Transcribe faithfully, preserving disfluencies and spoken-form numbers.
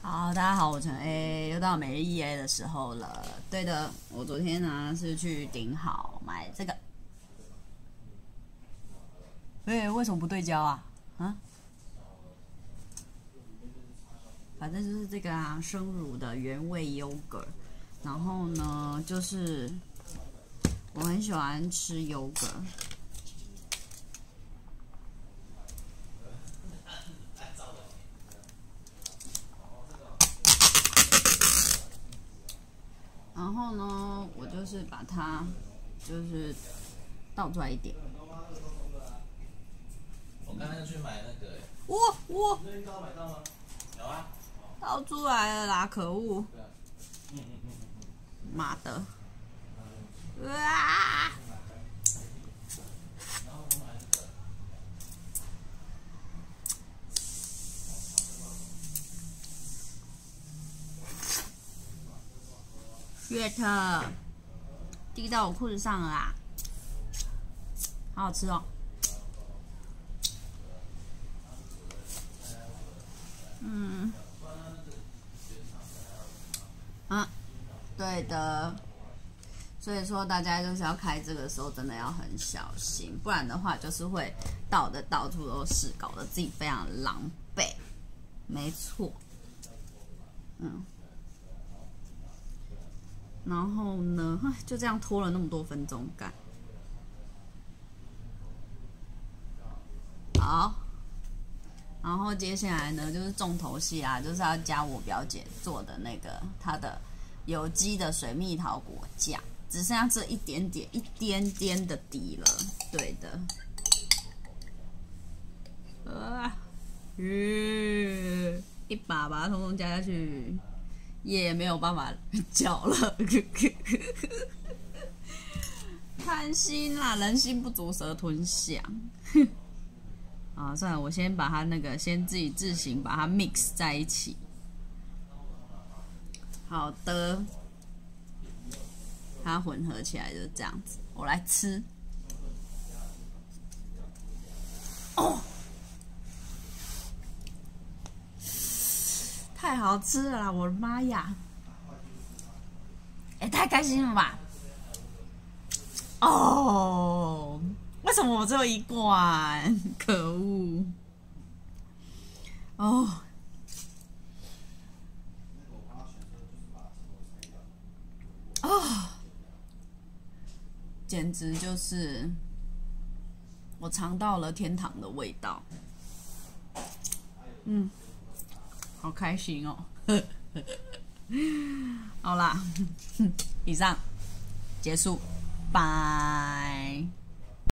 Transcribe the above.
好，大家好，我陈 A，又到每日 E A 的时候了。对的，我昨天呢是去顶好买这个。哎，为什么不对焦啊？啊？反正就是这个啊，生乳的原味优格。然后呢，就是我很喜欢吃优格。然后呢，我就是把它就是倒出来一点。 我刚刚去买那个、欸， 哇哇！ 你刚买到吗？有啊。 倒出来了啦！可恶！ 对啊。嗯嗯嗯嗯。 妈的！啊！ 然后我买这个。 月特滴到我裤子上了啦，好好吃哦。嗯，啊，对的。所以说大家就是要开这个时候真的要很小心，不然的话就是会倒的到处都是，搞得自己非常狼狈。没错，嗯。然后呢，就这样拖了那么多分钟干。好，然后接下来呢就是重头戏啊，就是要加我表姐做的那个她的有机的水蜜桃果酱，只剩下这一点点、一点点的底了。对的。啊，嗯，一把把它通通加下去。也没有办法搅了，贪心啦，人心不足蛇吞象。啊，算了，我先把它那个先自己自行把它 mix 在一起。好的，它混合起来就是这样子。我来吃。哦，太好吃了啦！我的妈呀！也太开心了吧！哦，为什么我只有一罐？可恶！哦，哦，简直就是我尝到了天堂的味道。嗯，好开心哦！好啦，以上结束，拜。